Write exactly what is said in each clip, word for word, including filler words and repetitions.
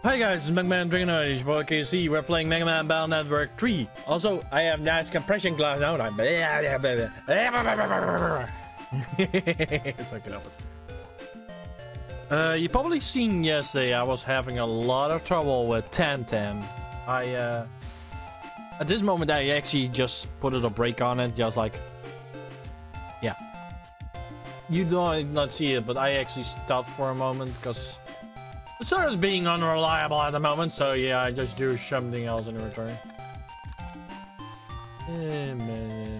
Hi guys, it's MegaDragonoid, it's your boy K C. We're playing Megaman Battle Network three. Also, I have nice compression glass now. I'm it's okay. Uh, you probably seen yesterday I was having a lot of trouble with ten ten. I uh, at this moment I actually just put it a brake on it, just like yeah. You don't not see it, but I actually stopped for a moment because the server's being unreliable at the moment, so yeah, I just do something else in return. Eh, man.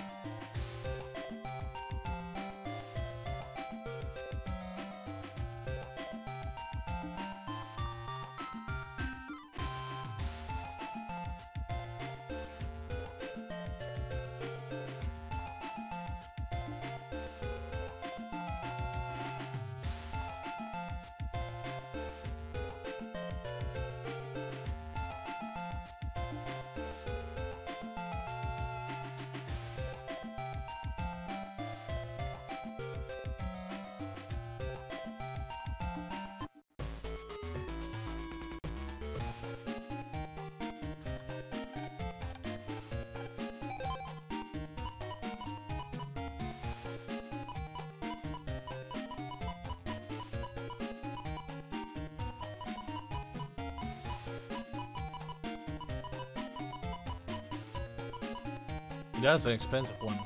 That's an expensive one.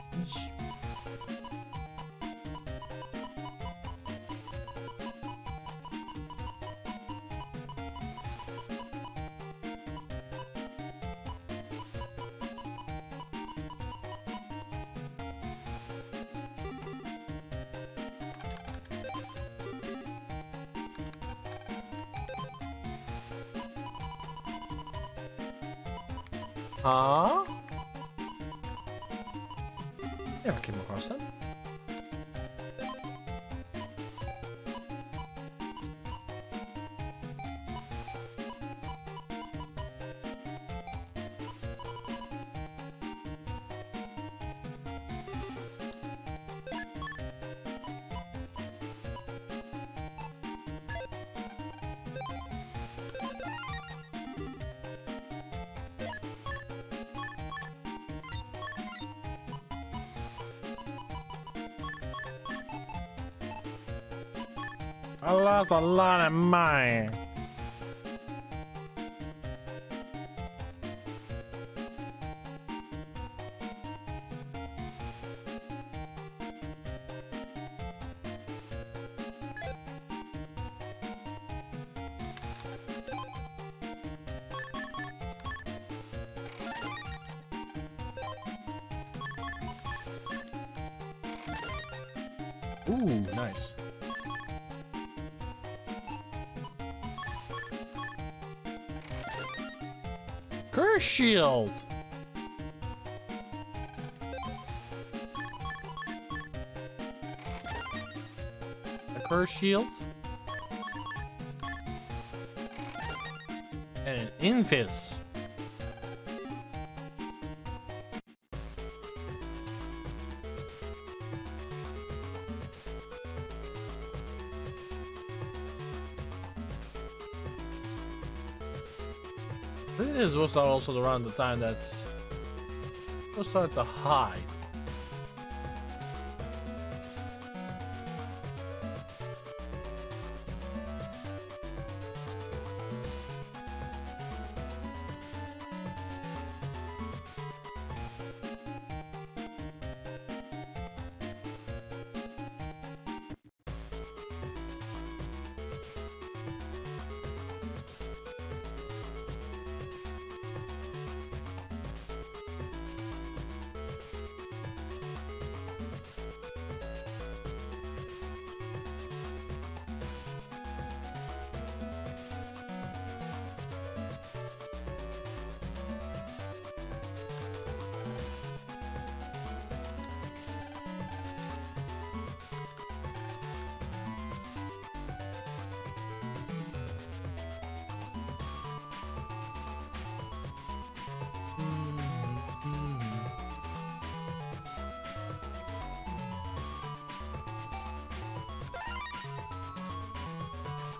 Huh? Never came across them. I lost a lot of money. Ooh, nice. Curse shield. A curse shield. And an invis. This was also around the time that was started to hide.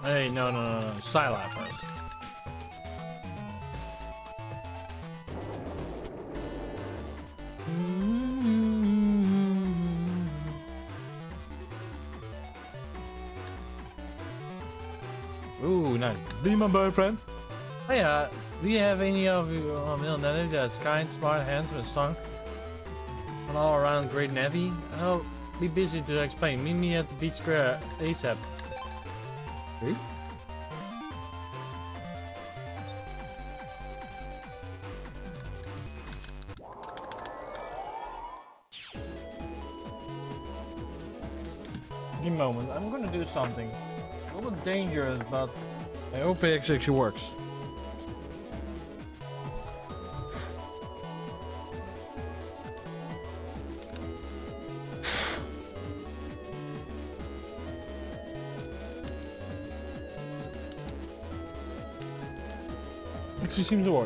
Hey, no, no, no, no. Silent first. Ooh, nice. Be my boyfriend. Hey, uh, do you have any of you on Mill Navy that's kind, smart, handsome, and strong? An all around great navy? I'll be busy to explain. Meet me at the beach square ASAP. Okay. Give me a moment. I'm gonna do something. A little bit dangerous, but I hope it actually works. Actually seems to work.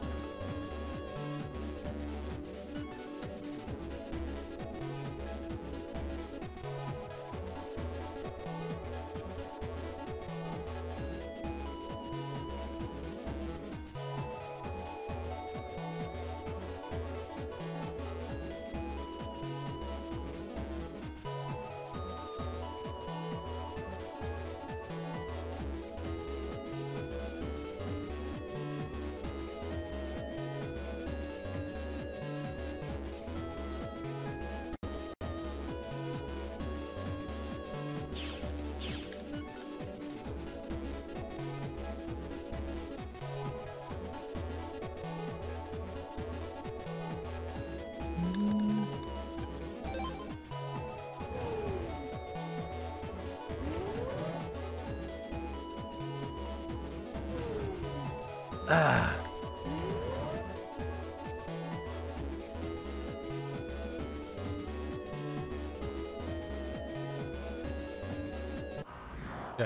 Ah. Yeah.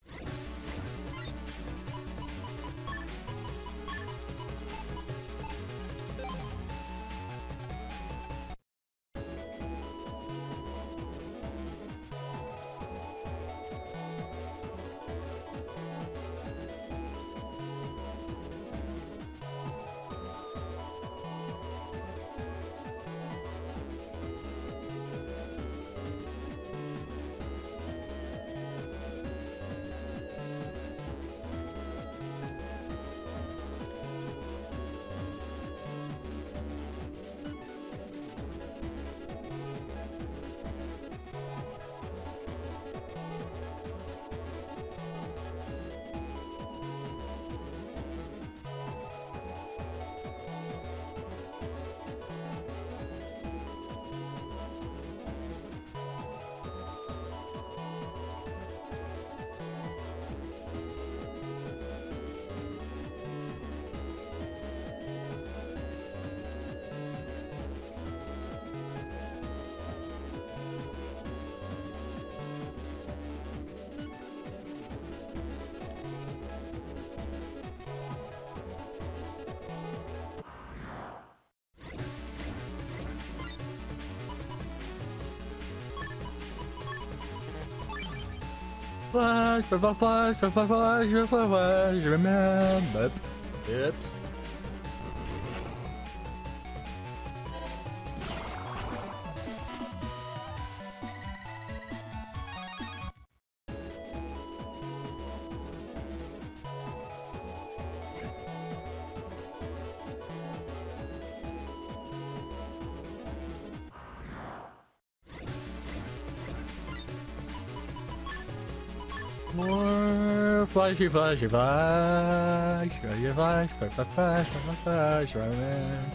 Flash, flash, flash, flash, flash, flash, flash, flash, remember. Oops. More flashy, flashy, flash, flashy, flash, flash, flash, flash, flash, flash, right, man.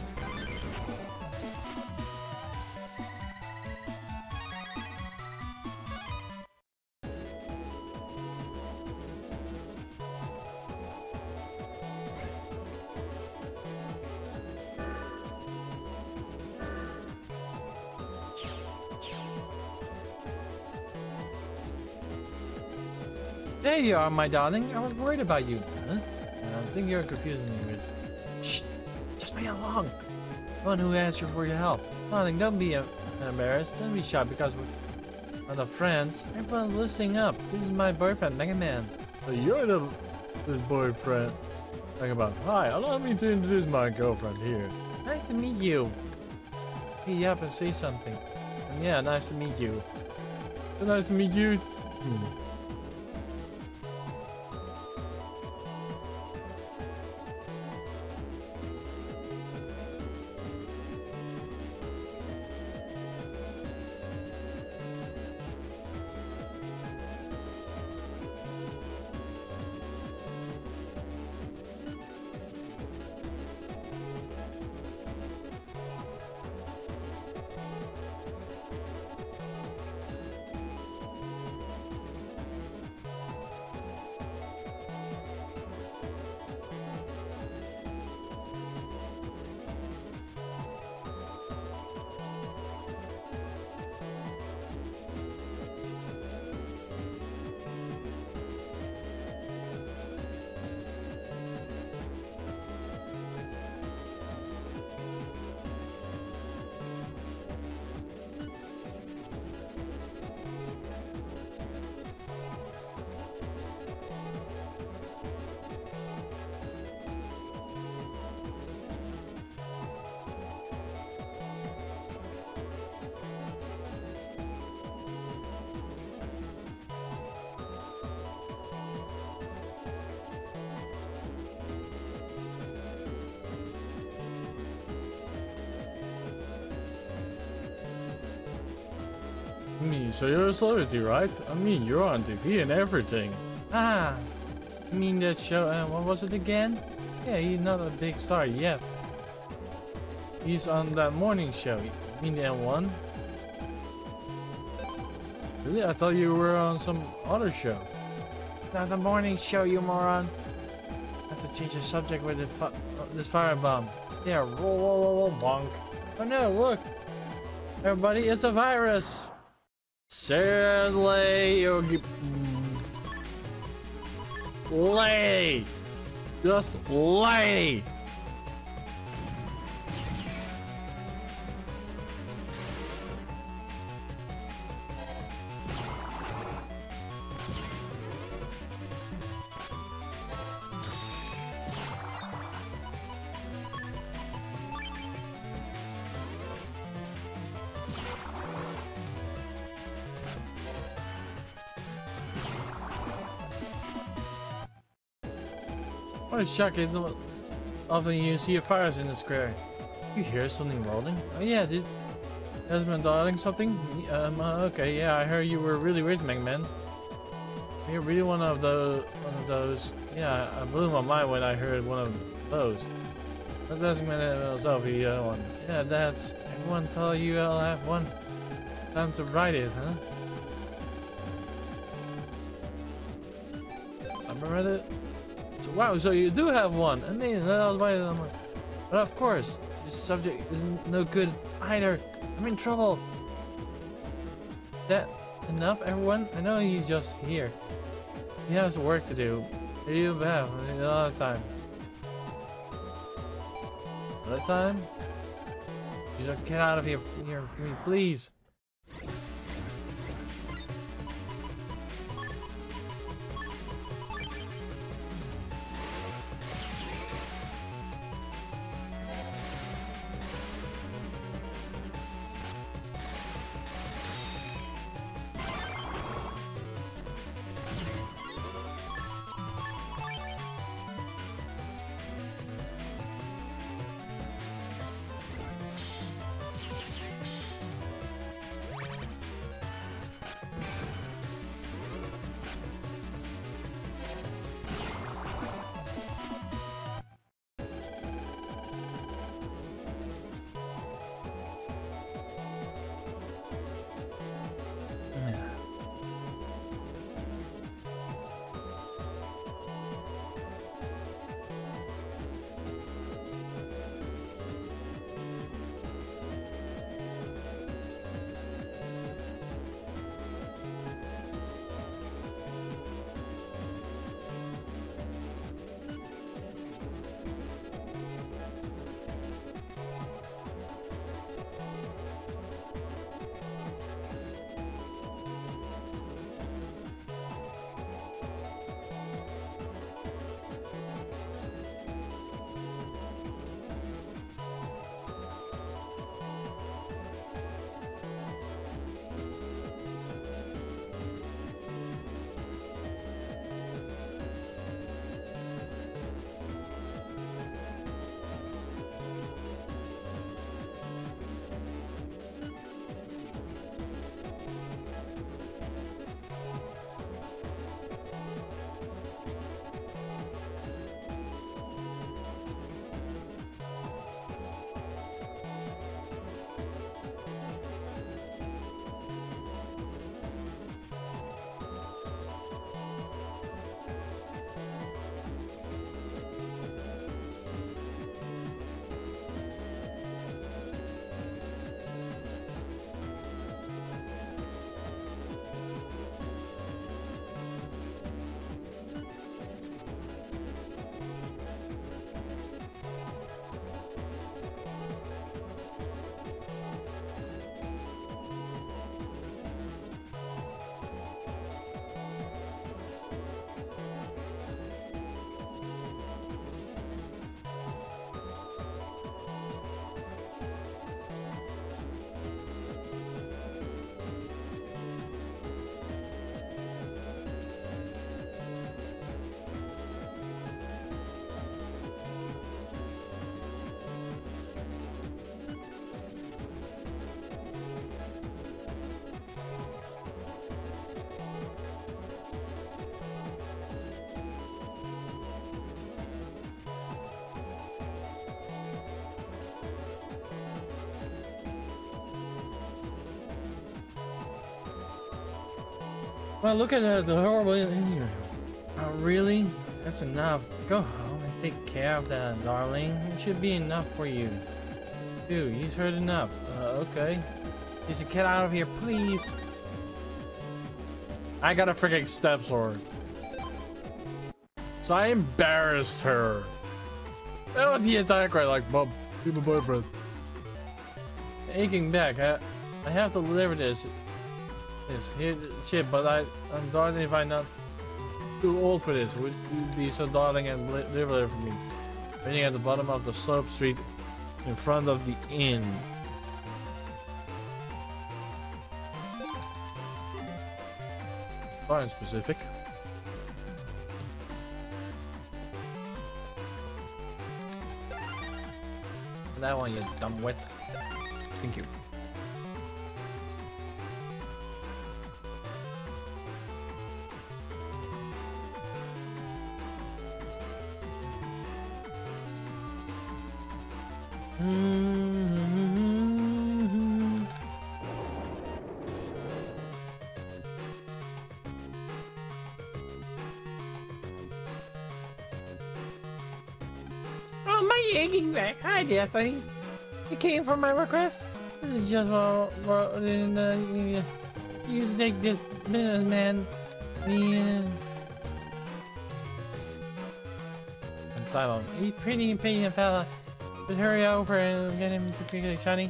There you are, my darling. I was worried about you. Huh? I think you're confusing me with... Shh! Just play along. One who asked you for your help. Darling, don't be uh, embarrassed. Don't be shy because we... are the friends. Everyone listening up. This is my boyfriend, Megaman. So you're the this boyfriend. Megaman. Hi, allow me to introduce my girlfriend here. Nice to meet you. Hey up and say something. And yeah, nice to meet you. So nice to meet you. Hmm. I mean, so you're a celebrity, right? I mean, you're on T V and everything. Ah, I mean that show, uh, what was it again? Yeah, he's not a big star yet. He's on that morning show. You mean that one? Really? I thought you were on some other show. Not the morning show, you moron. I have to change the subject with the fi uh, this firebomb. Yeah, roll, roll, roll, roll, bonk. Oh no, look! Everybody, it's a virus! Seriously, you lay, just lay. What a shock. Often you see a fires in the square. You hear something rolling? Oh yeah, dude. Has been dialing something? Um, uh, okay, yeah, I heard you were really rich, Megaman. You're really one of those, one of those. Yeah, I blew my mind when I heard one of those. Let's ask myself, you uh, one. Yeah, that's, everyone tell you I'll have one. Time to write it, huh? I read it. Wow, so you do have one. I mean, that was why I'm. But of course, this subject is no good either. I'm in trouble. That enough, everyone? I know he's just here. He has work to do. You have a lot of time. A lot of time? Just get out of here, here, please. Well, look at uh, the horrible in here. Oh, really? That's enough. Go home and take care of that, darling. It should be enough for you. Dude, he's heard enough. Uh, okay. Just get out of here, please. I got a freaking step sword. So I embarrassed her. That was the entire cry, like, Mom, be my boyfriend. Aching back, I, I have to deliver this. This here, shit, but I, I'm darling if I'm not too old for this. Would you be so darling and deliver it for me? Waiting at the bottom of the slope street in front of the inn. Fine, specific. That one, you dumb wet. Thank you. Mm-hmm. Oh, my aching back. Hi there, Sonny. You came for my request? This is just what, what in the, you take this businessman. Yeah. I'm silent. He's pretty impatient fella. But hurry over and get him to quickly, Shiny.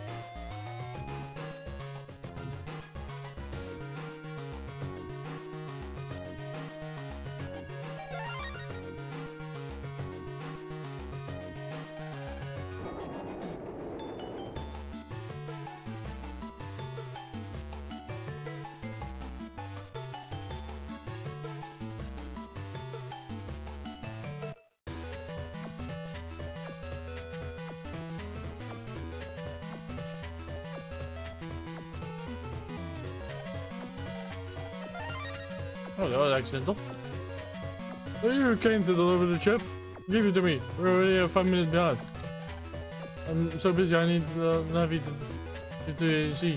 Oh, that was accidental. Oh, you came to deliver the chip? Give it to me. We're already uh, five minutes behind. I'm so busy, I need uh, Navi to get to A C.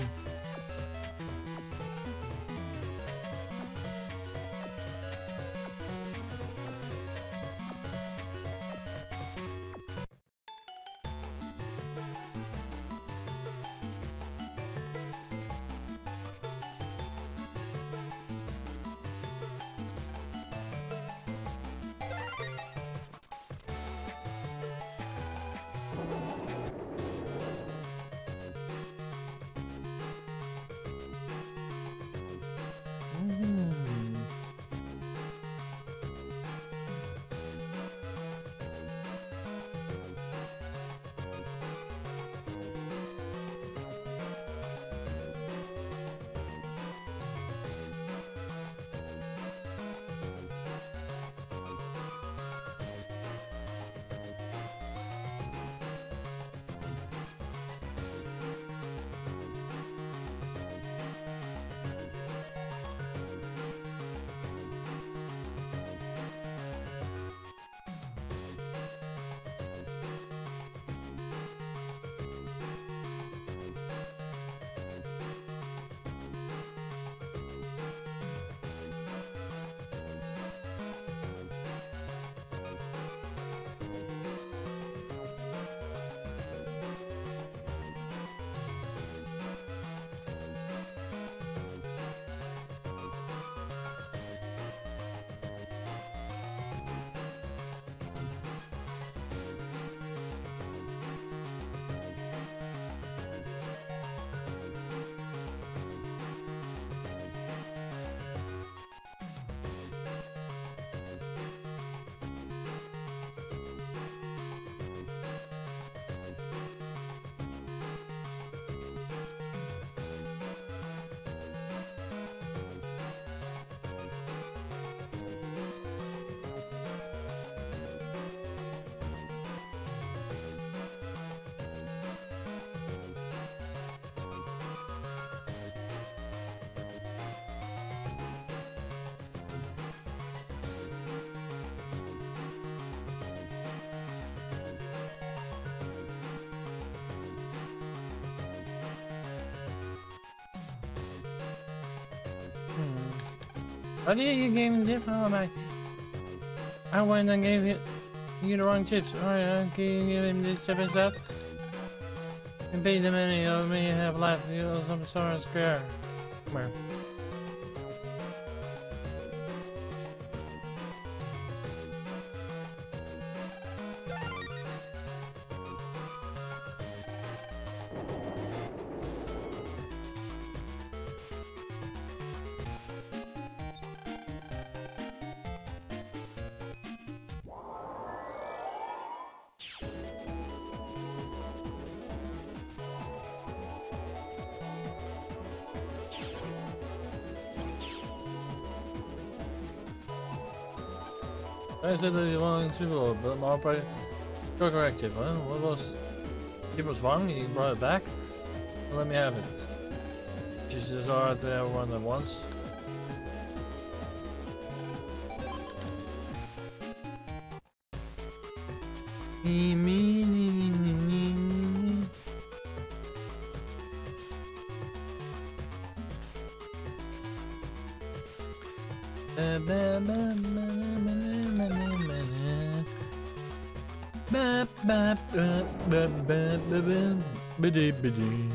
Oh yeah, you gave me different. Oh my. I went and gave you, you the wrong chips. Alright, I'll give him this chip instead. And pay the money of me have left. You know, some sort of square. Come here. I said that you wanted to go, but my operator. You're correct, Chip. Huh? What was. Chip was wrong, he brought it back. Let me have it. Just as hard to everyone at once. Biddy biddy.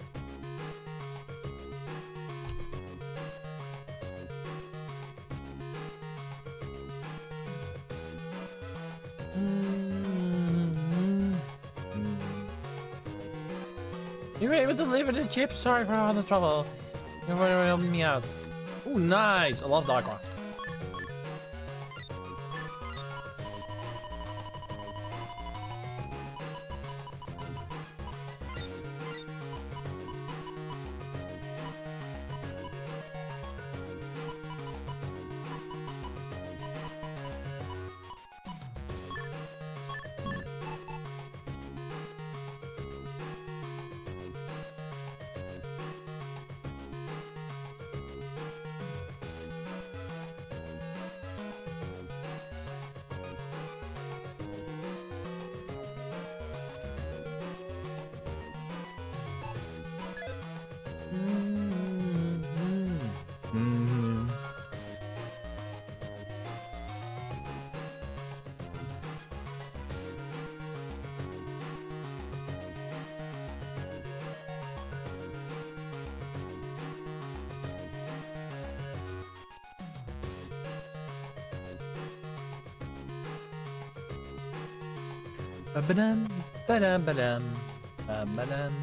You were able to deliver the chips. Sorry for all the trouble. You were helping me out. Ooh, nice. I love Dark Rock. Ba-ba-dum, ba-dum, ba-dum, ba-ba-dum.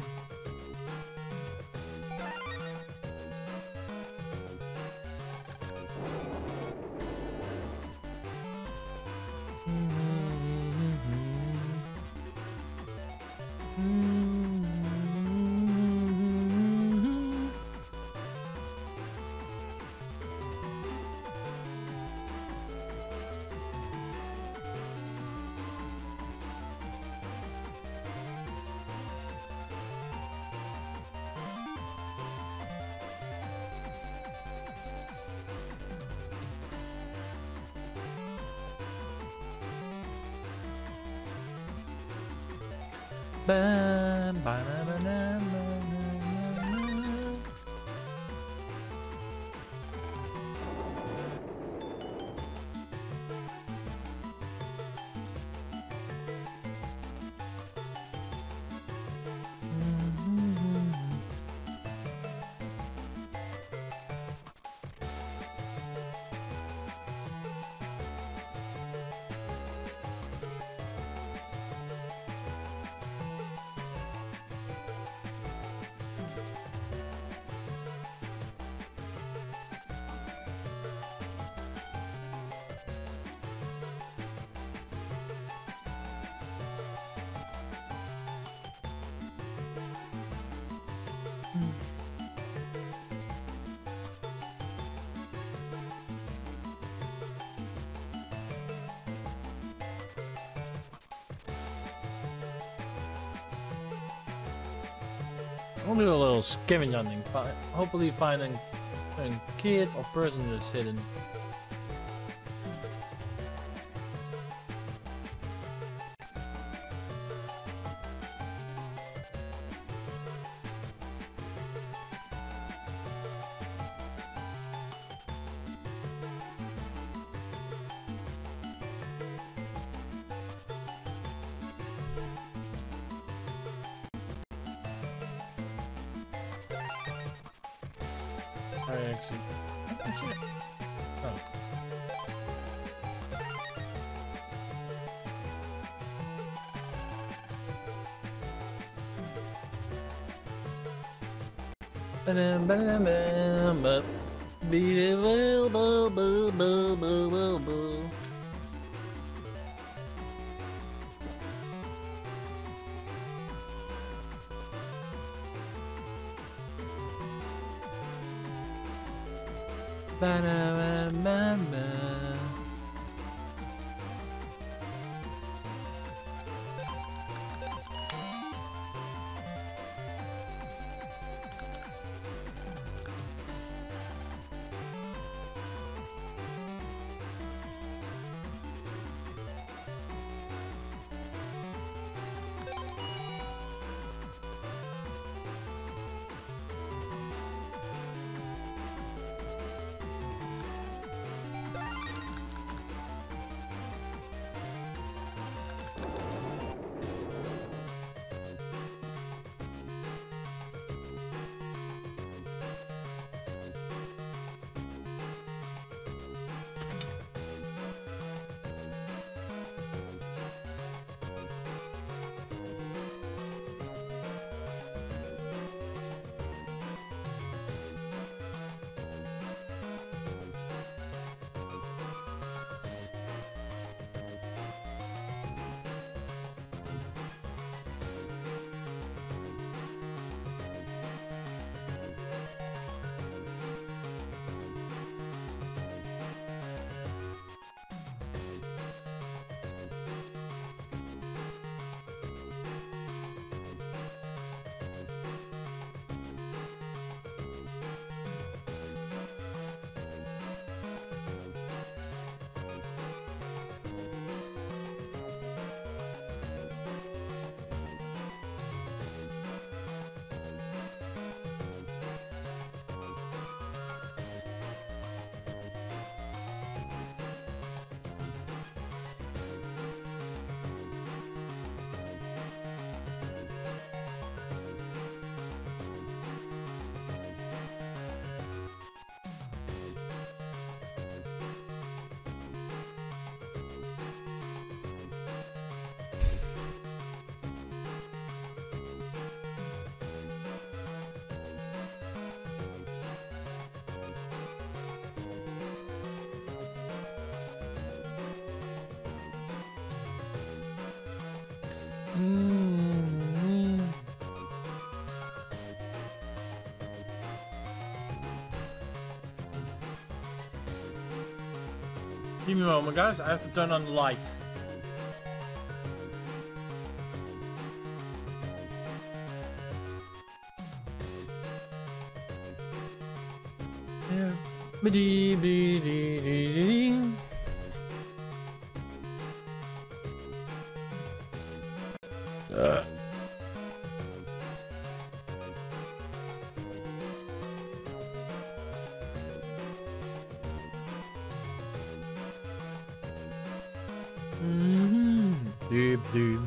Ba, ba, ba, ba, ba. I'll do a little scavenge hunting, hopefully finding a kid or person that's hidden. I actually... actually oh. Ba-dum, ba-dum, ba-dum, ba- Be-a-boo-boo-boo-boo-boo-boo. Ba-da-ba-ba-ba. Mm-hmm. Give me a moment, guys. I have to turn on the light. Yeah. Ba-dee-bee-dee-dee-dee-dee. Uh. Mm-hmm. Deep, deep.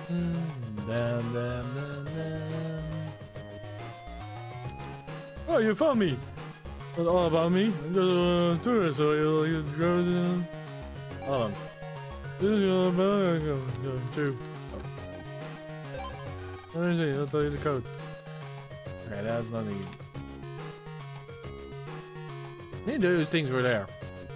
Damn, damn, damn, damn. Oh, you found me. That's all about me. I'm just a tourist, so you you go to. Hold on. This is all about go go too. Let me see. I'll tell you the code. Okay, that's not neat. Need those things were there.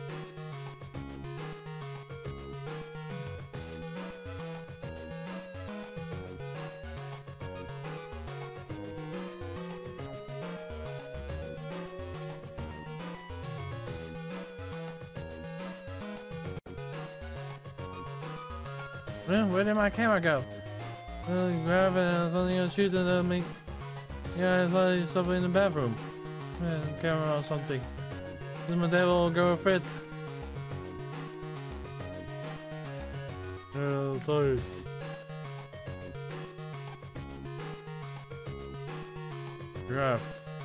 Where did my camera go? Uh, grab it and something else shoot it at me. Yeah, it's like something in the bathroom. Yeah, camera or something. This my devil go fit. Yeah, tired. Grab.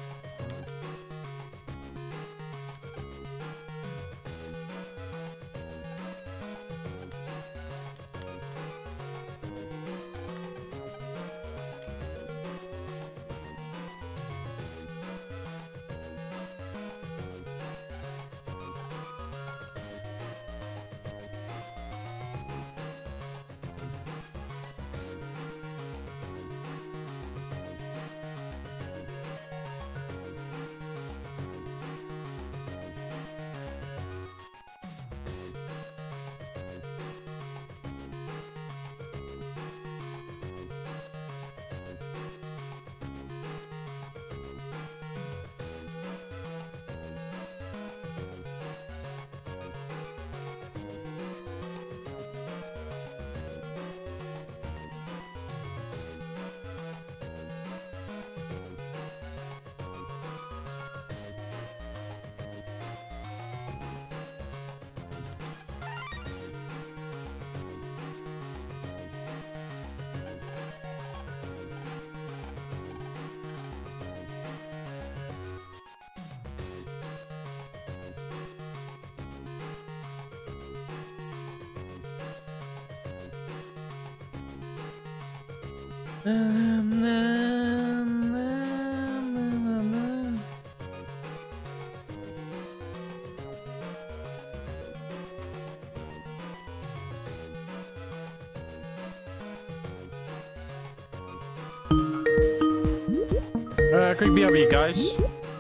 Uh, quick B R B, guys.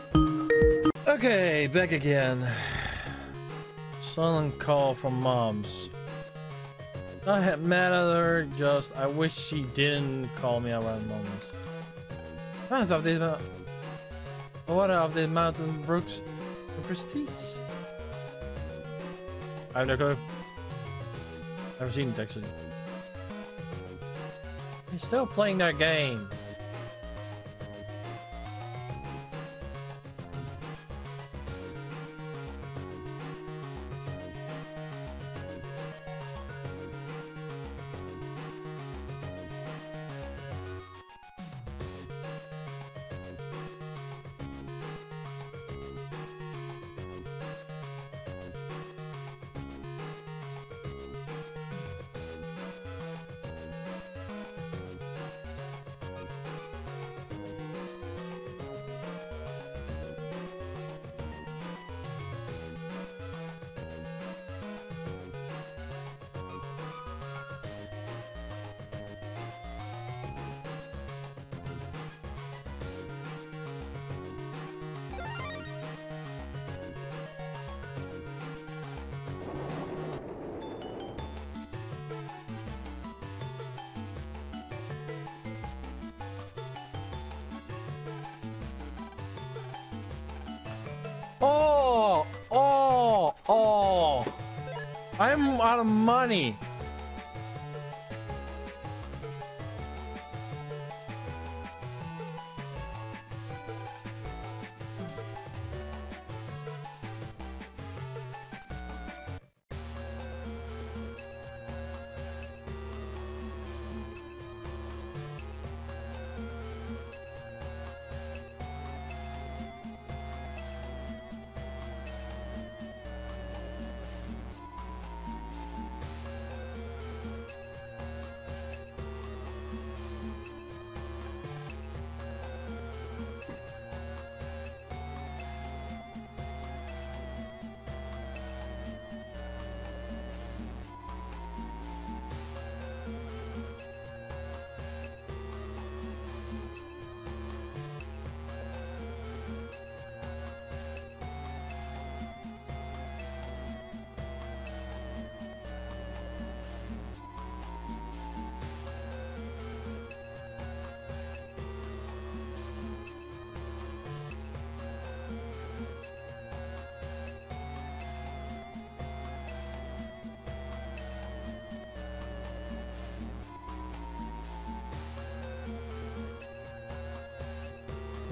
Okay, back again. Silent call from moms. I had mad at her, just I wish she didn't call me around moments. Thanks of this uh, water of the mountain brooks and prestige. I have no clue. Never seen it actually. He's still playing that game. Oh, oh, oh. I'm out of money.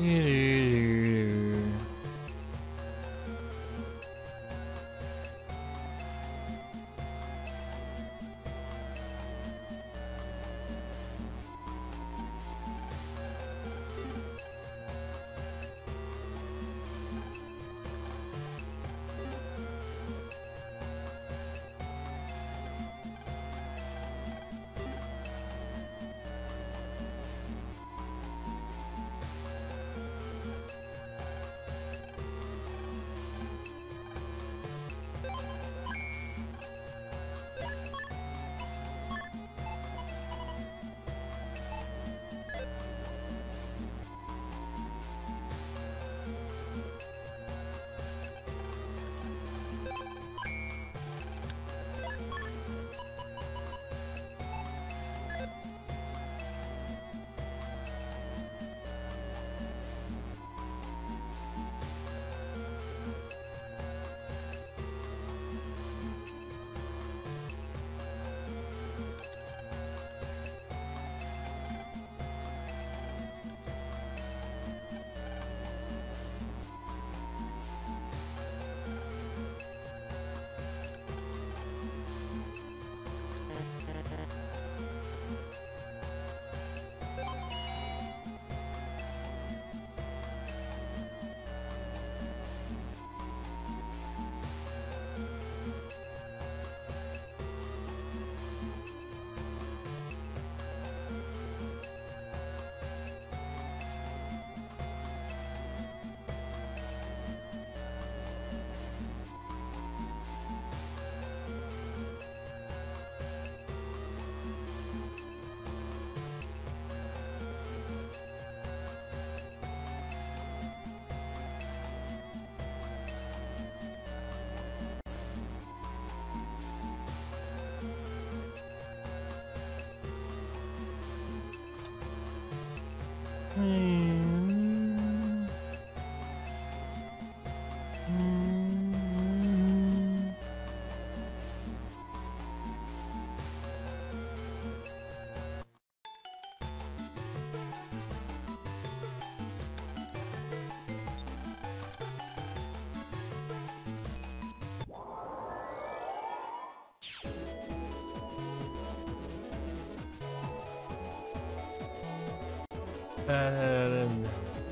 And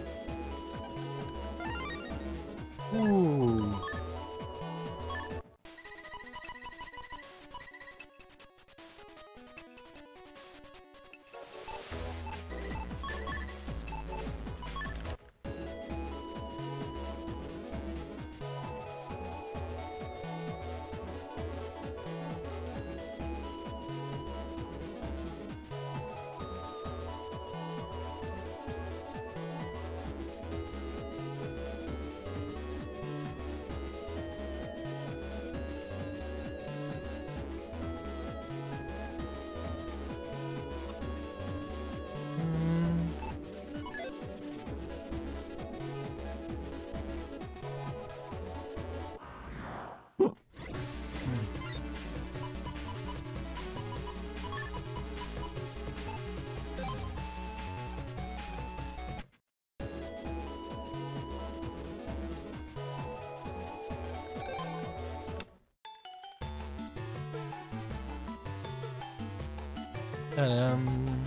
ooh. Um.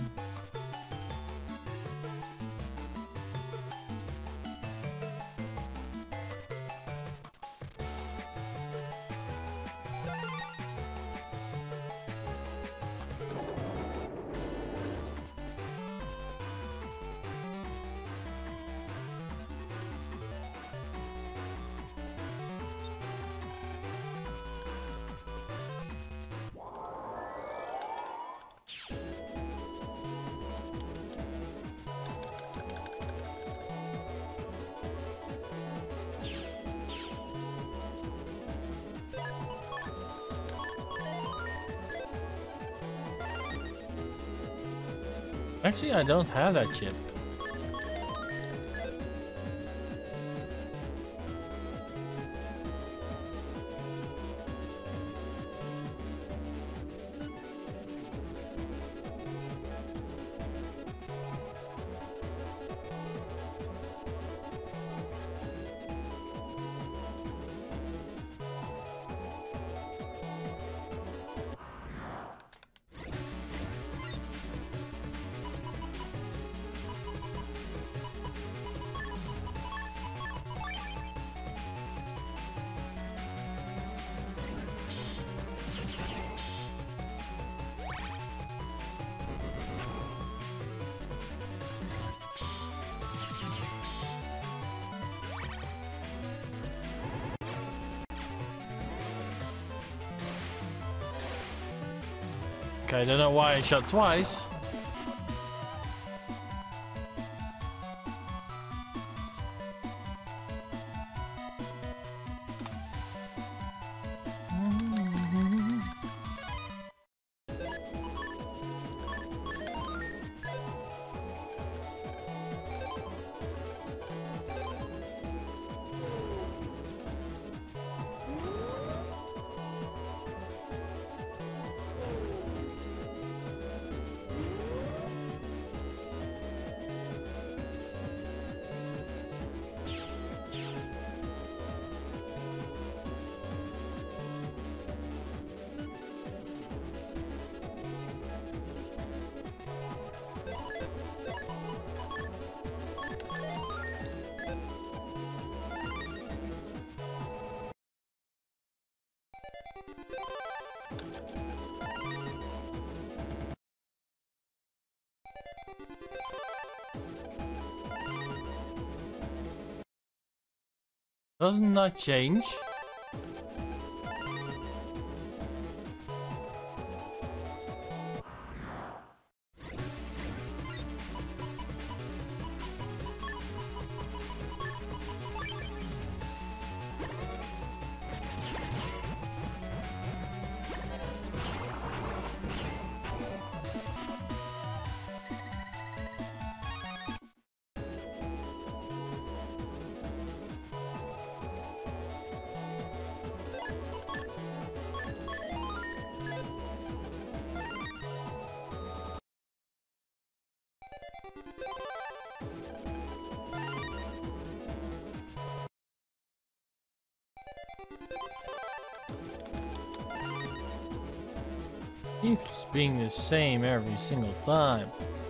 Actually, I don't have that chip. Okay, I don't know why I shot twice. Doesn't that change? Keeps being the same every single time.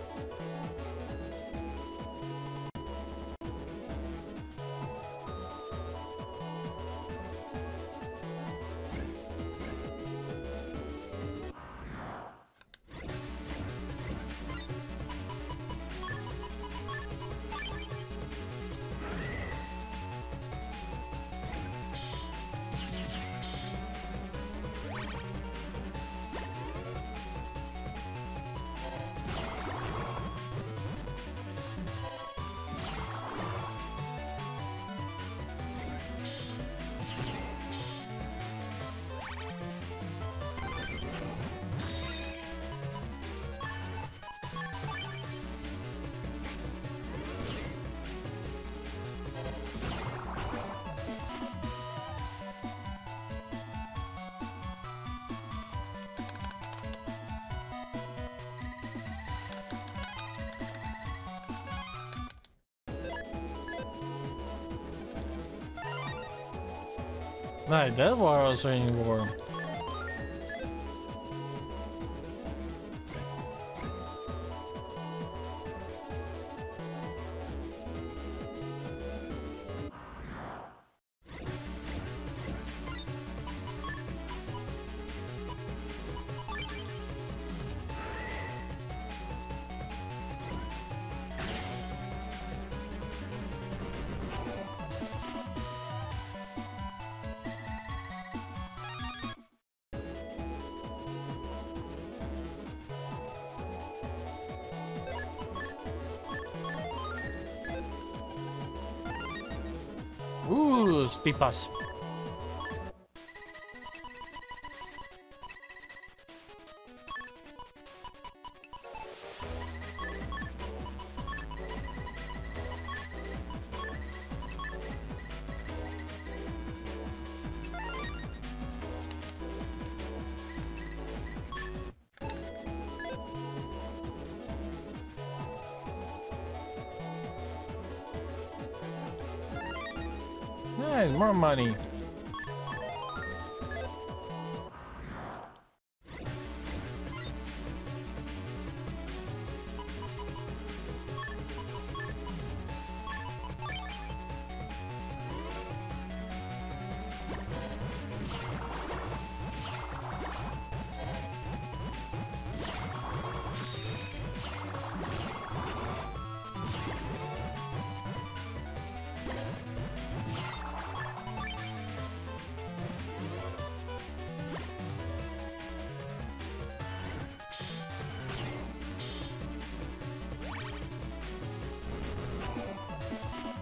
Nej, that var I was waiting for. Ooh, speed pass. Hey, more money.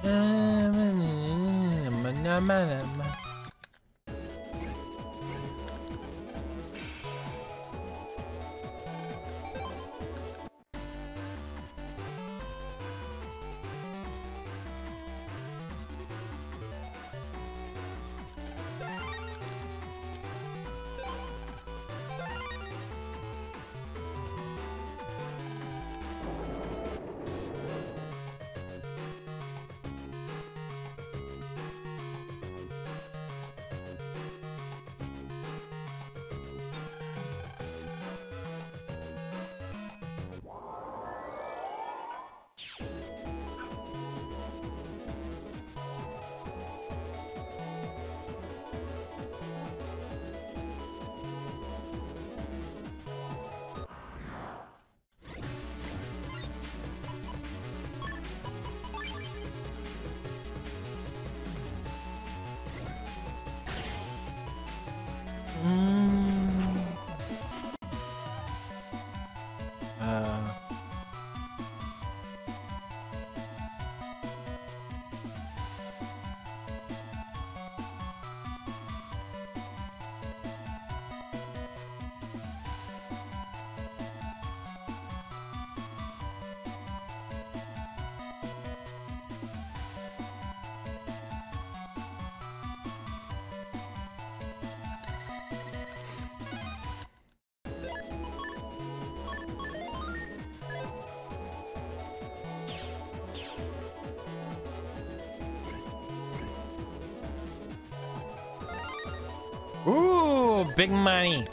Ooh, big money.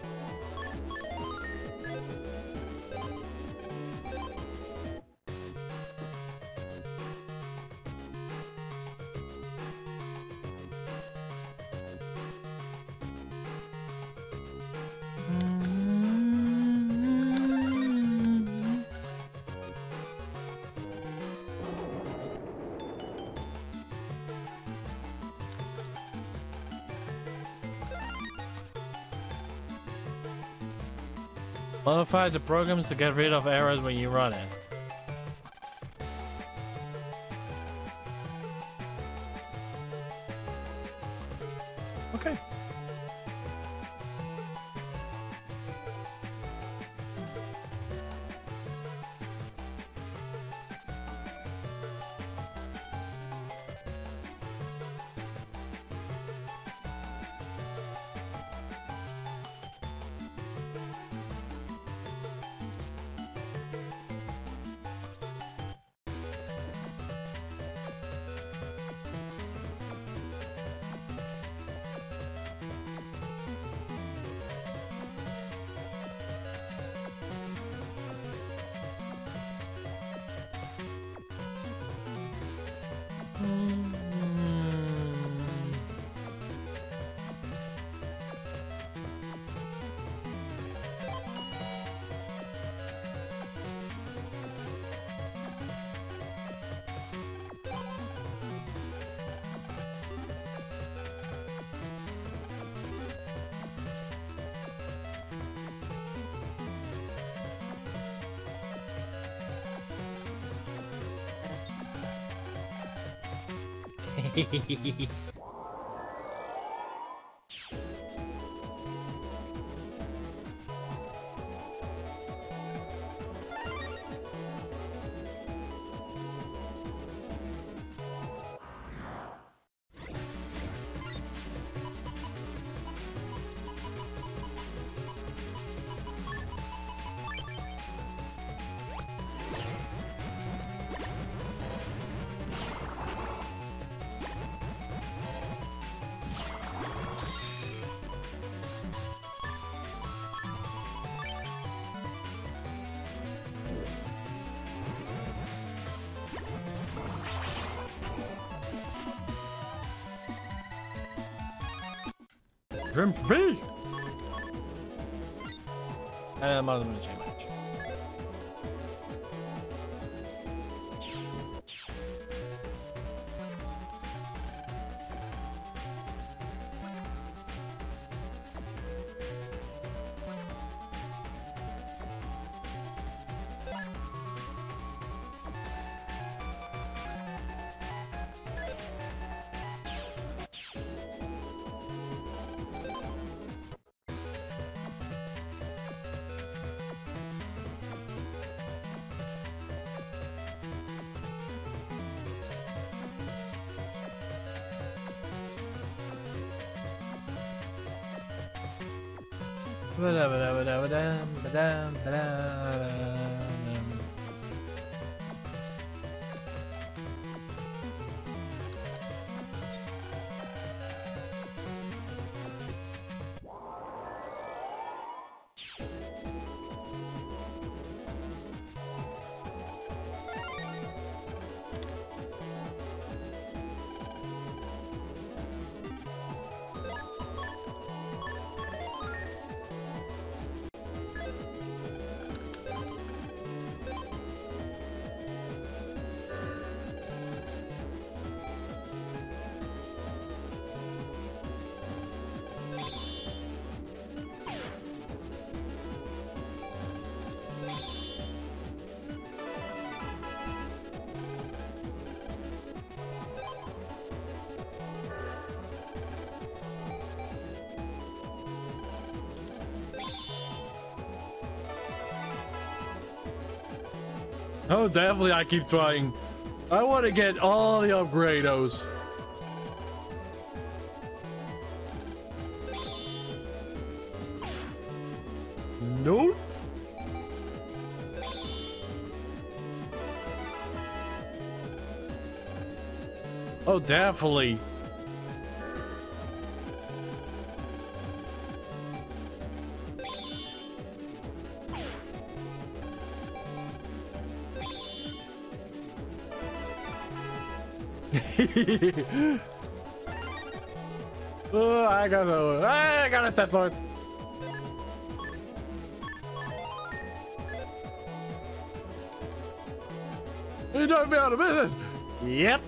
Modify the programs to get rid of errors when you run it. Okay. Grim V! And I'm out of the chain match. Oh, definitely, I keep trying. I want to get all the upgrados. Nope. Oh, definitely. Oh, I gotta, I gotta step forward. You don't be out of business. Yep.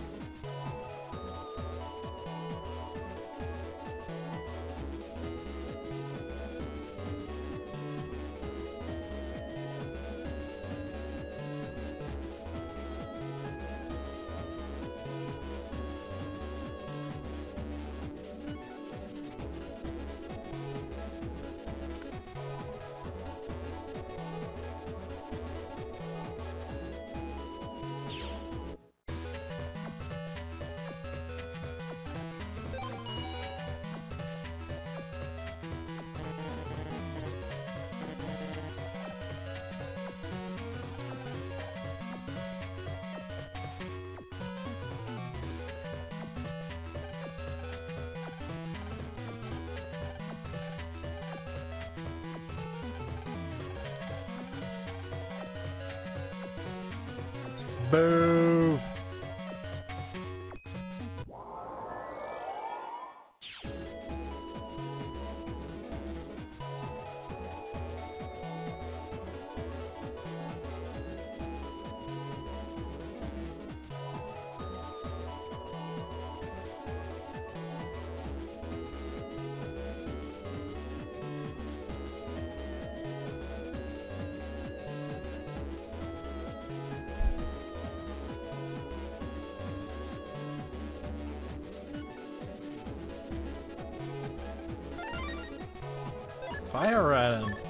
Boo. Fire at him.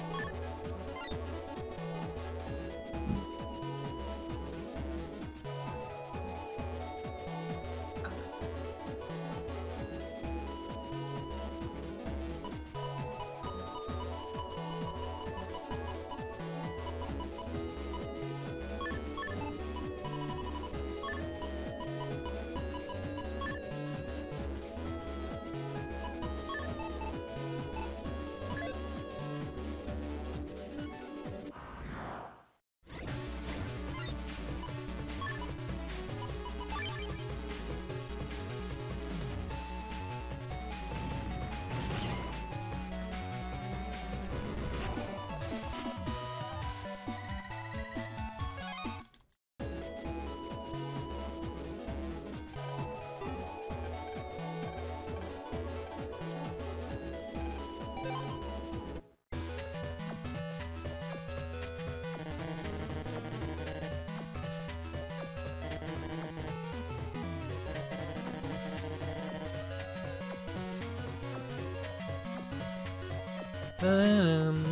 Um,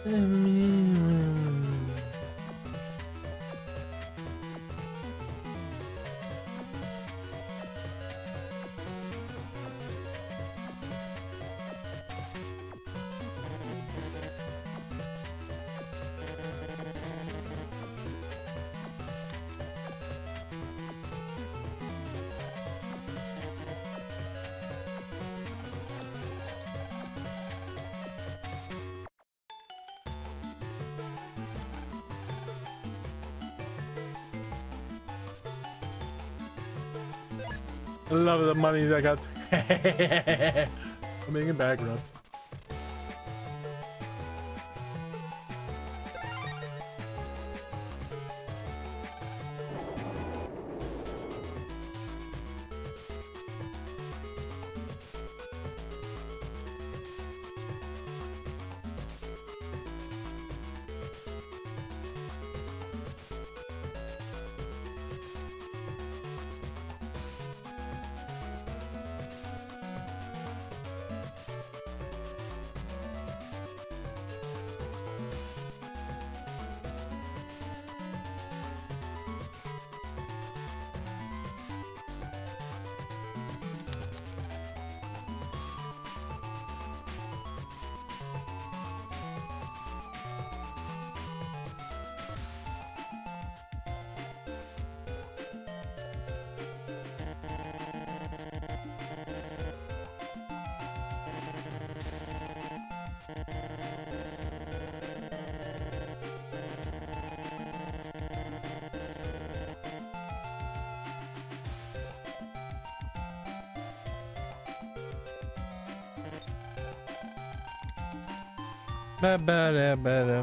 I love the money that I got. I'm being bankrupt. Ba-ba-da-ba-dum.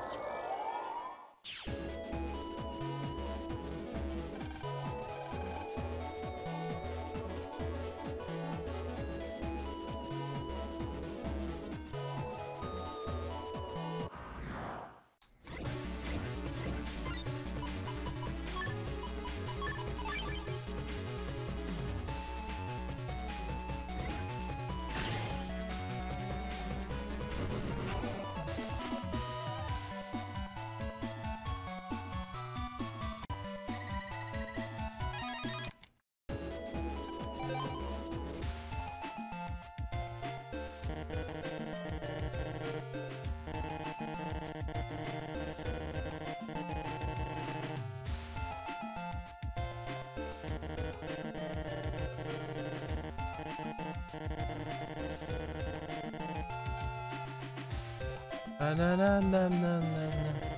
Na na na na na na.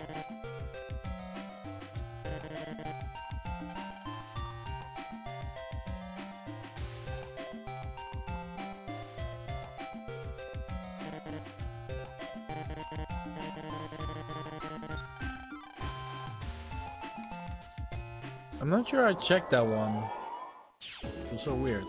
I'm not sure I checked that one. It was so weird.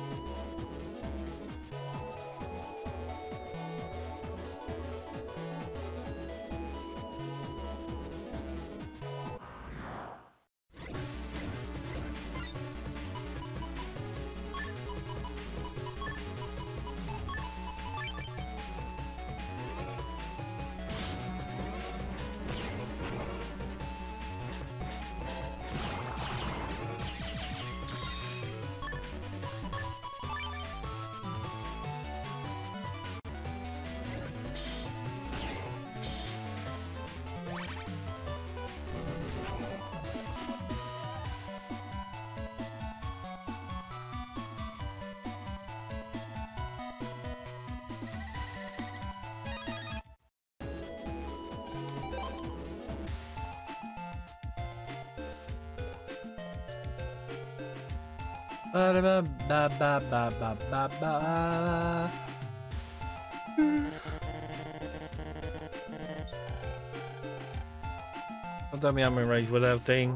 Ba ba ba ba ba ba ba ba. Don't tell me I'm in range with that thing.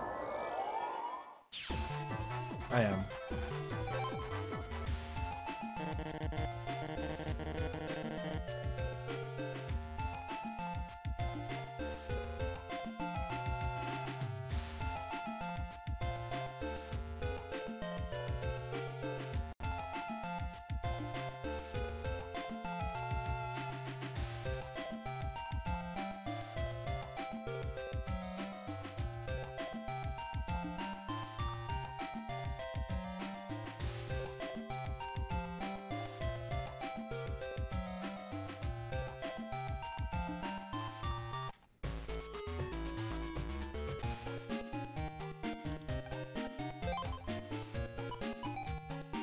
I am.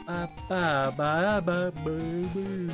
Ba, ba, ba, ba, ba, ba.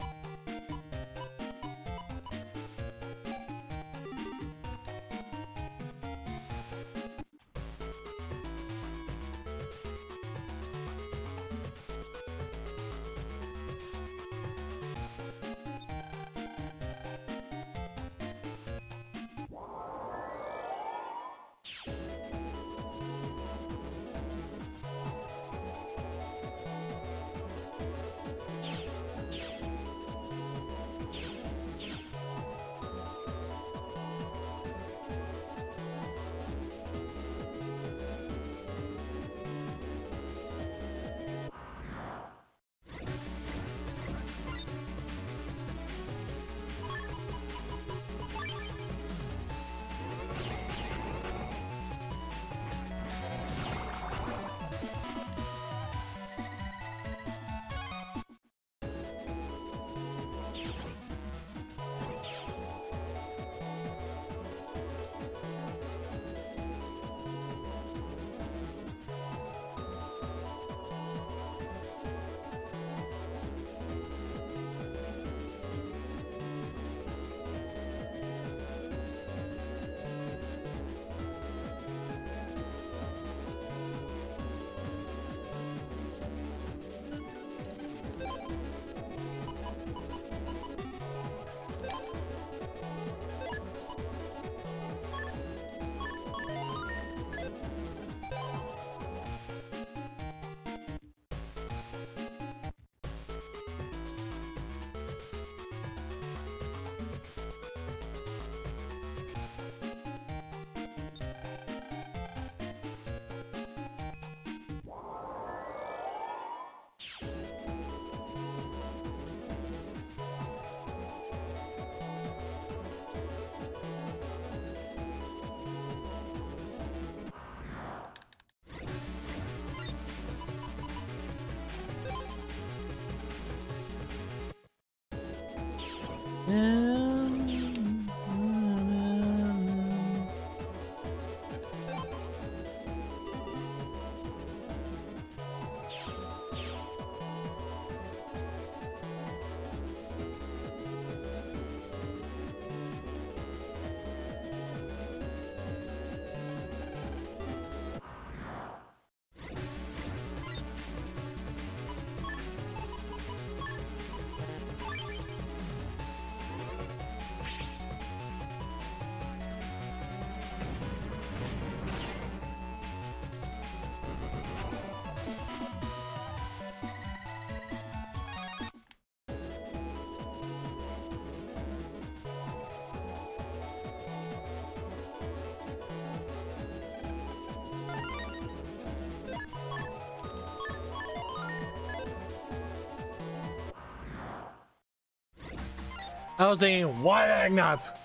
I was thinking, why the heck not?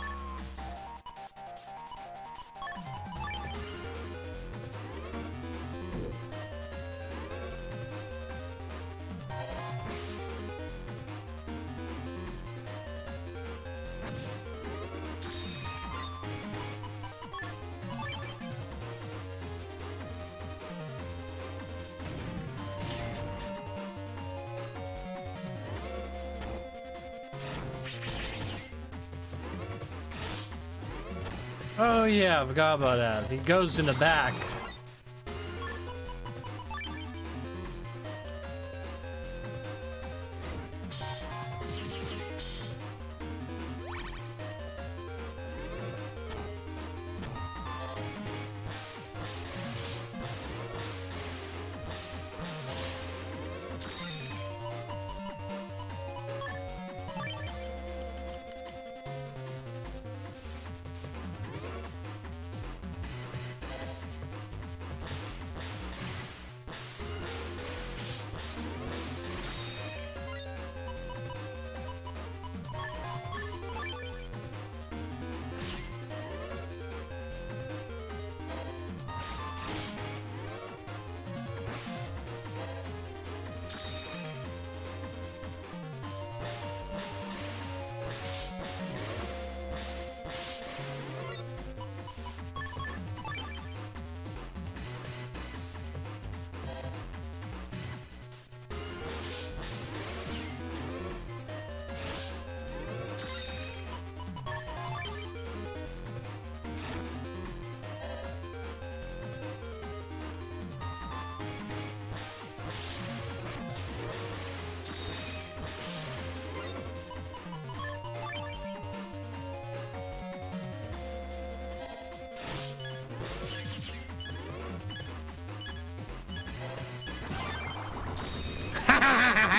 Oh yeah, I forgot about that. He goes in the back.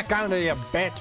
counter, you bitch.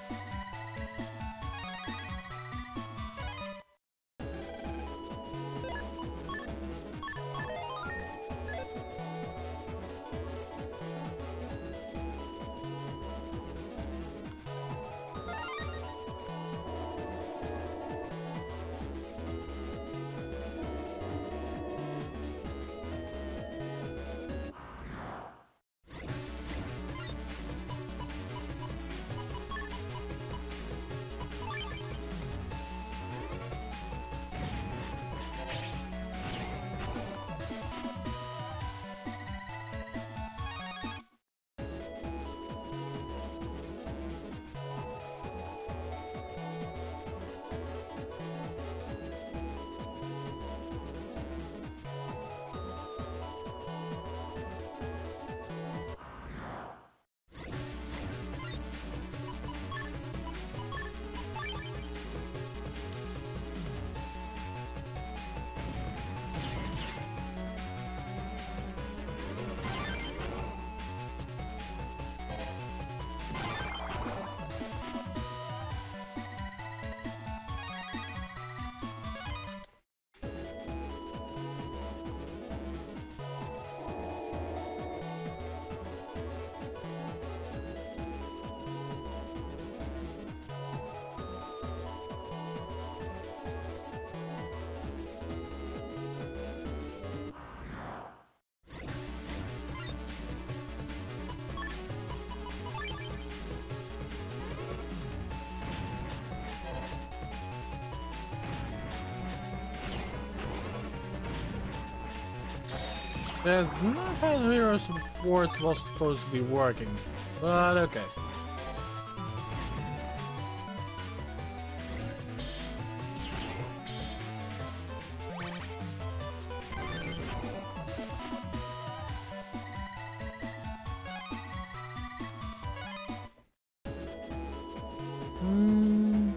There's not how the hero support was supposed to be working, but okay. Hmm.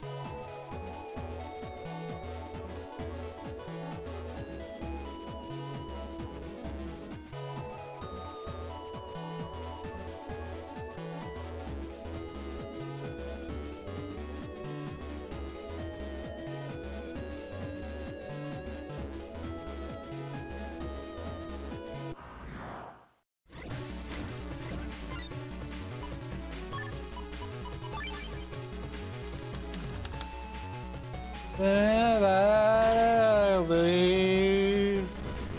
Well, I believe.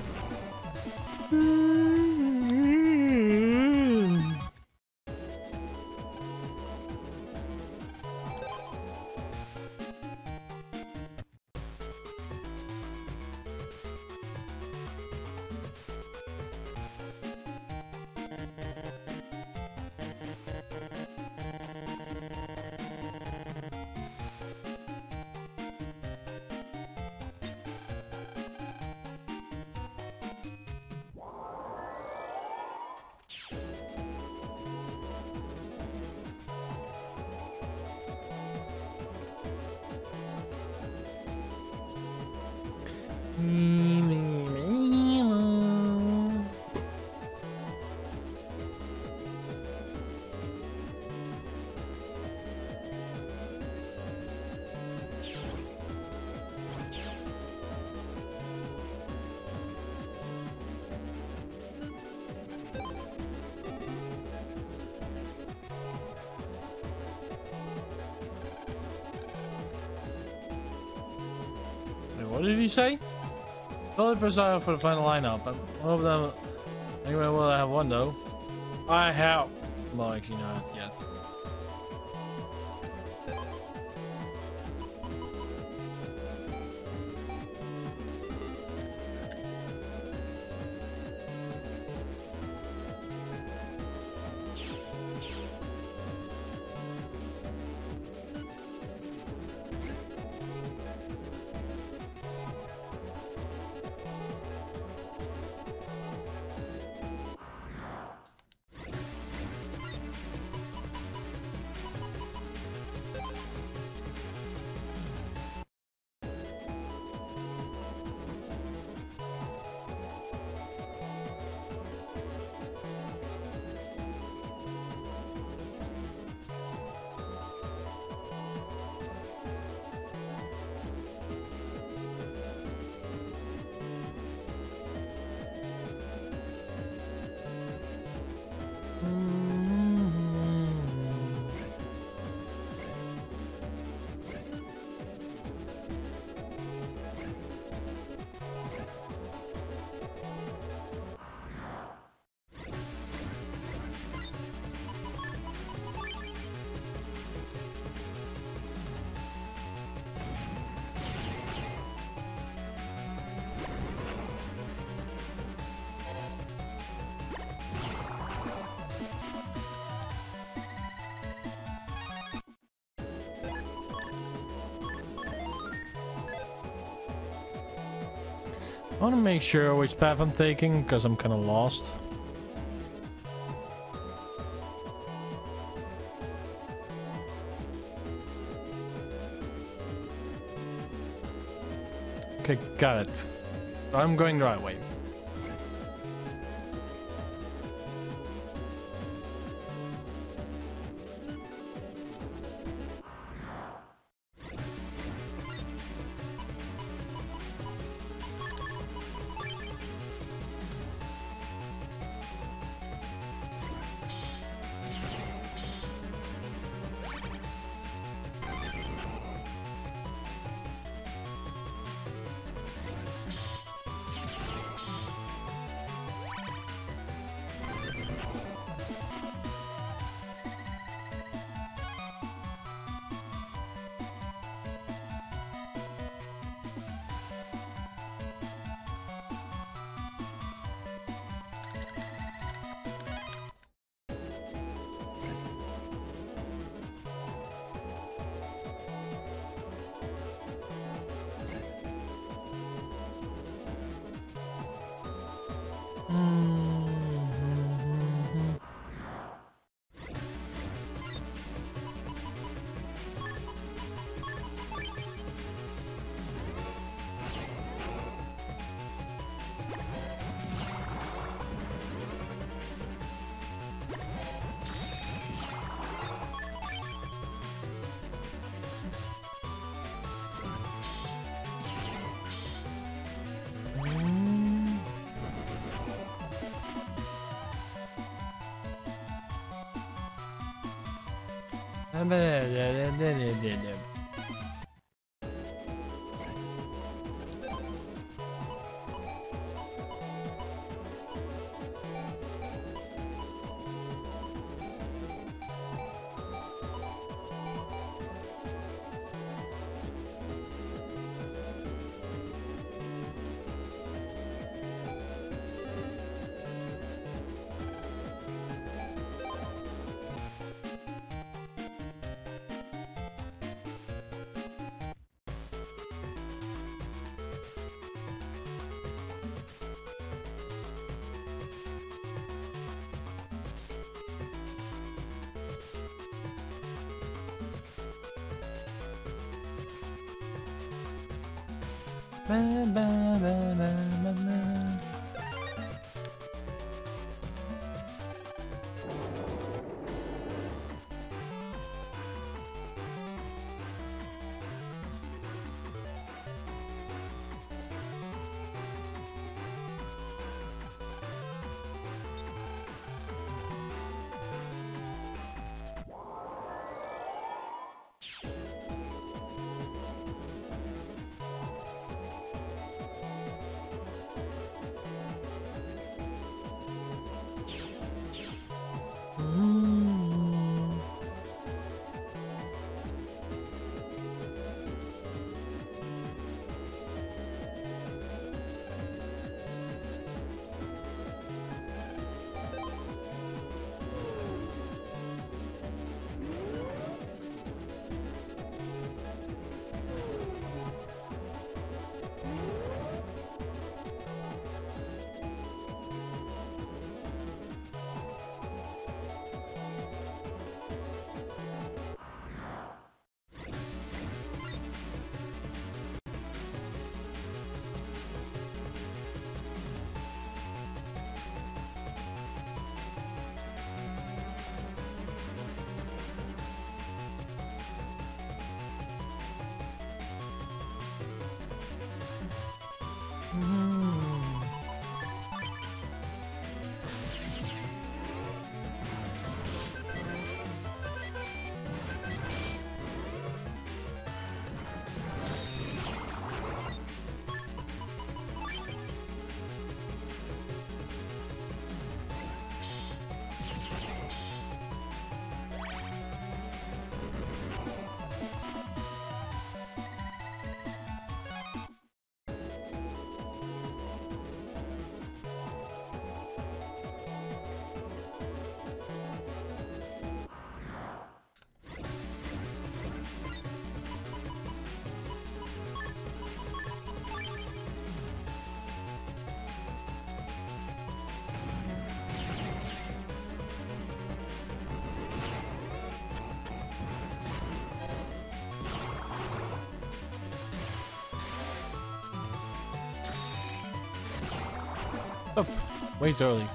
What did he say? Call the person for the final lineup. I hope that anyway, well, I have one though. I have. Well, actually, not yet. I want to make sure which path I'm taking, because I'm kind of lost. Okay, got it. I'm going the right way. Ba, ba, ba, ba, ba, ba. Up. Way too early.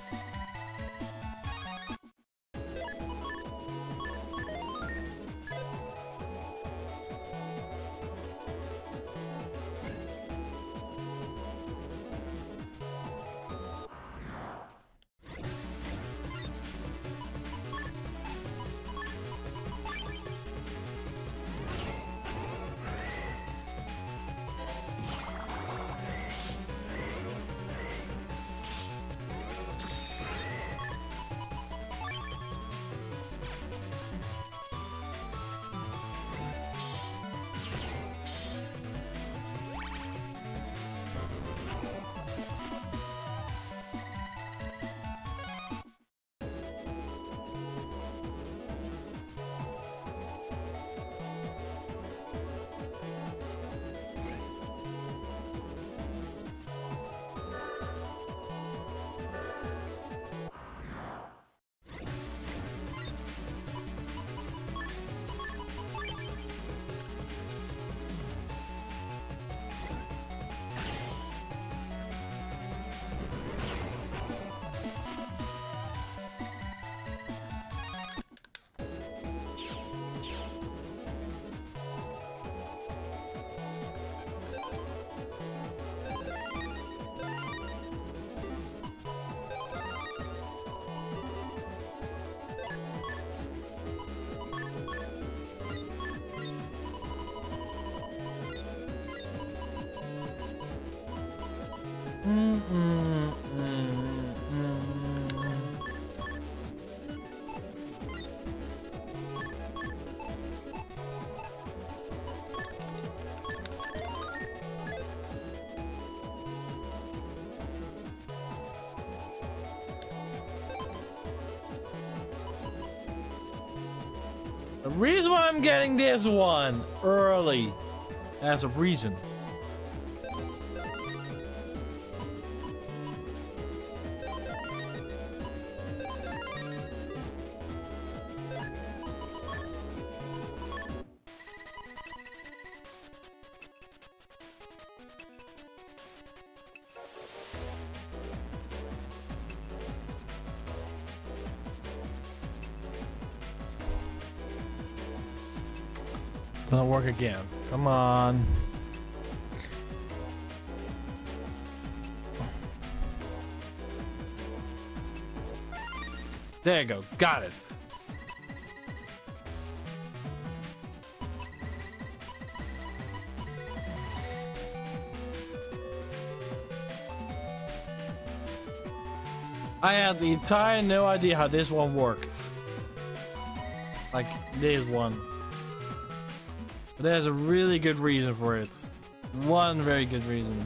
Mm, mm, mm, mm. The reason why I'm getting this one early has a reason. Doesn't work again. Come on. There you go. Got it. I had the entire no idea how this one worked. Like this one. But there's a really good reason for it. One very good reason.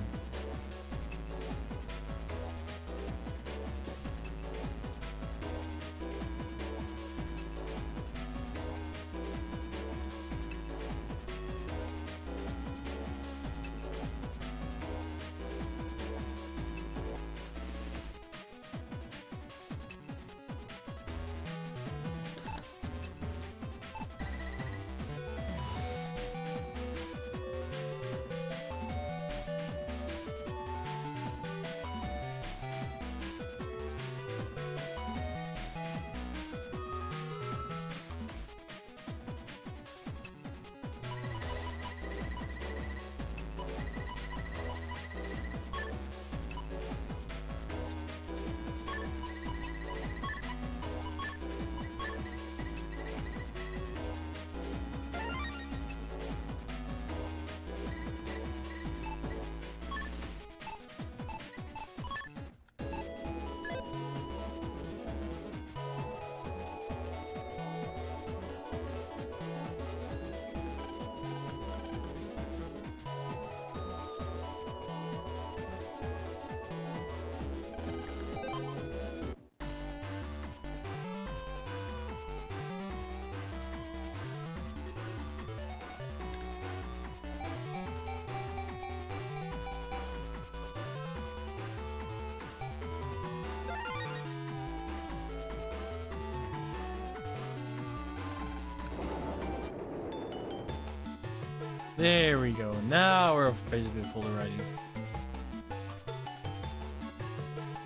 There we go. Now we're basically fully ready.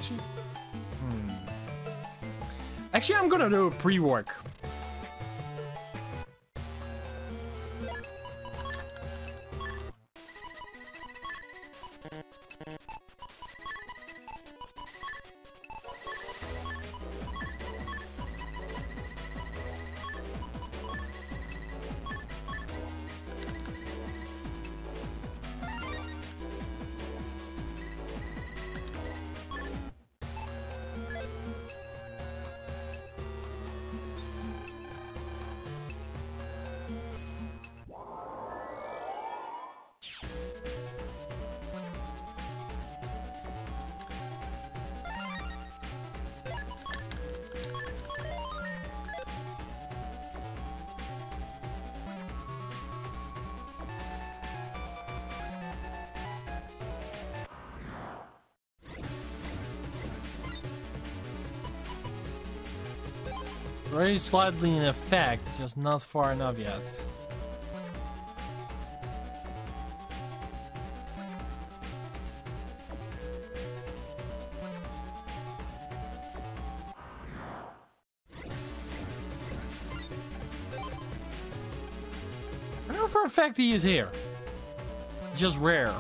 actually. Hmm. Actually, I'm gonna do a pre-work. Very slightly in effect, just not far enough yet. I know for a fact he is here. Just rare.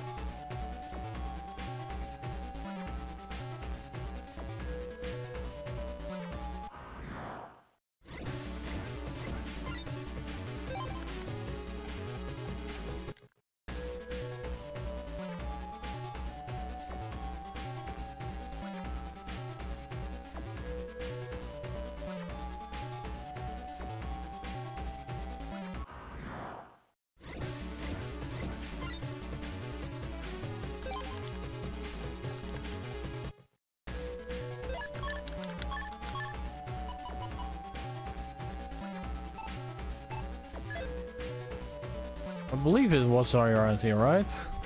I believe it was around here, right?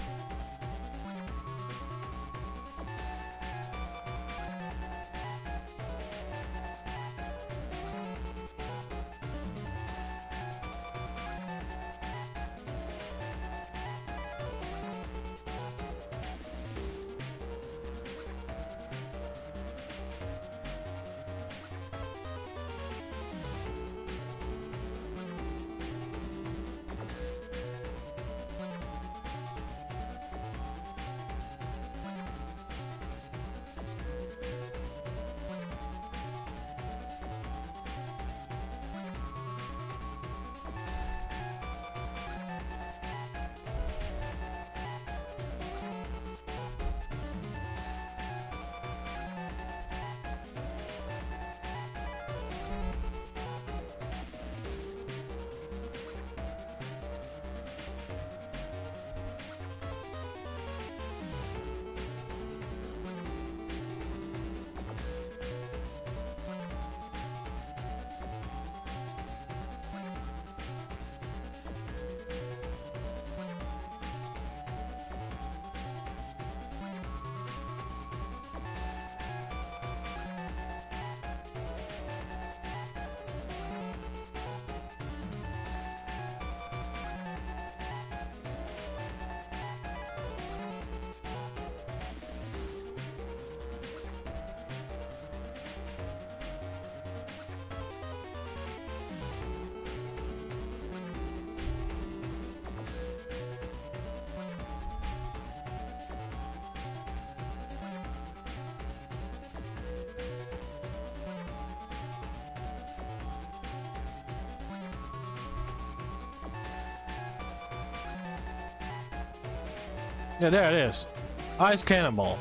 Yeah, there it is. Ice Cannonball.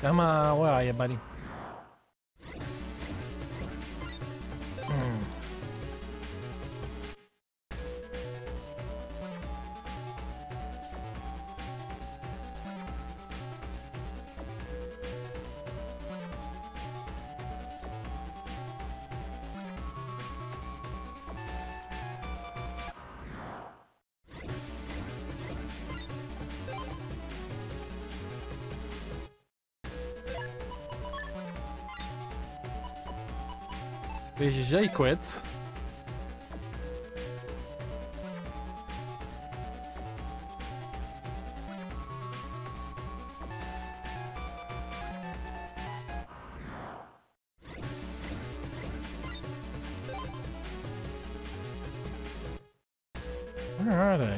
Come on, where are you, buddy? B G J quit. Where are they?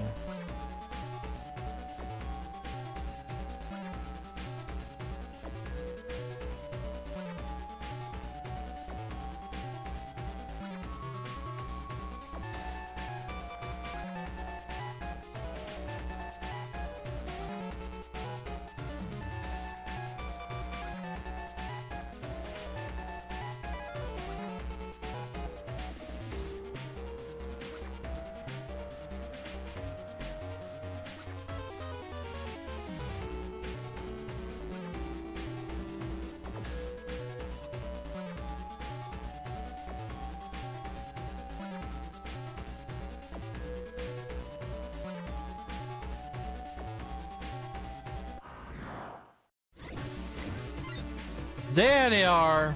There they are.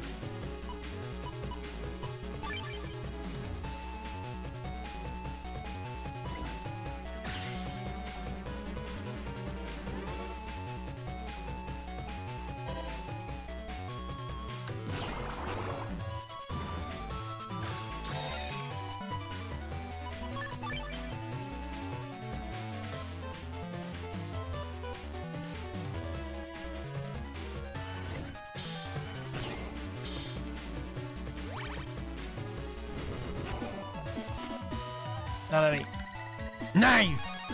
Not any. Nice!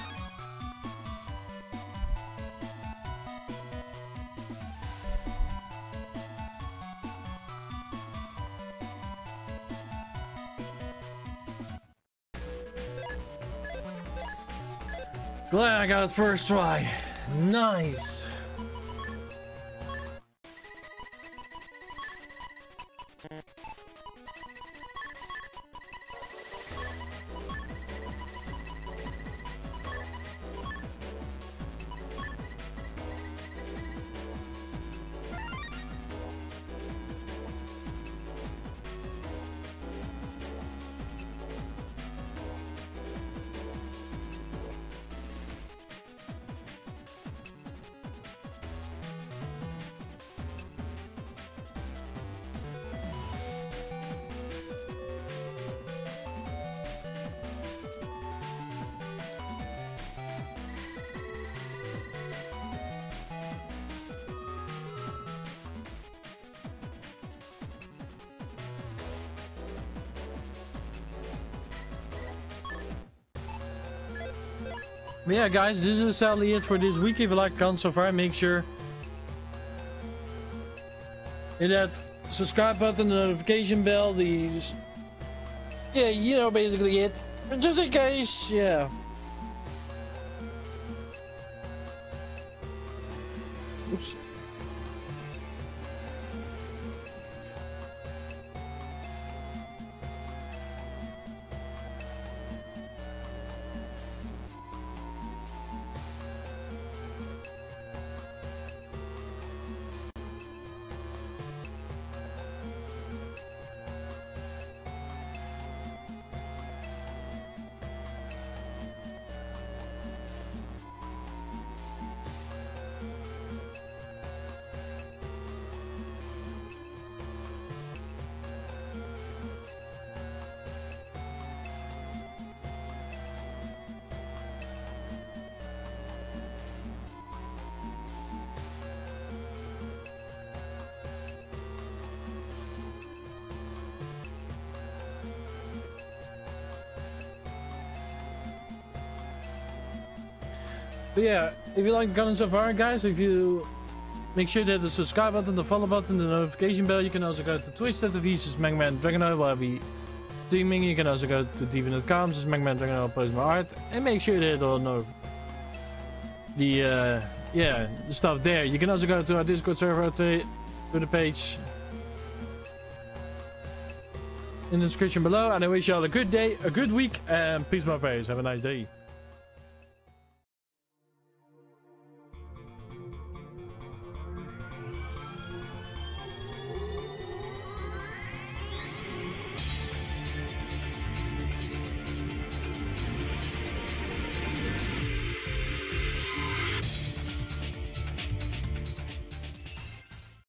Glad I got it first try. Nice. But yeah, guys, this is sadly it for this week. If you like content so far, make sure hit that subscribe button, the notification bell, the yeah, you know, basically it. And just in case, yeah. Oops. But yeah, if you like content so far, guys, if you Make sure to hit the subscribe button, the follow button, the notification bell. You can also go to Twitch dot T V slash MegaDragonoid while we streaming. You can also go to T V dot com slash MegaDragonoid post my art. And make sure to hit all no the uh yeah, the stuff there. You can also go to our Discord server to, to the page in the description below. And I wish you all a good day, a good week, and peace my prayers. Have a nice day.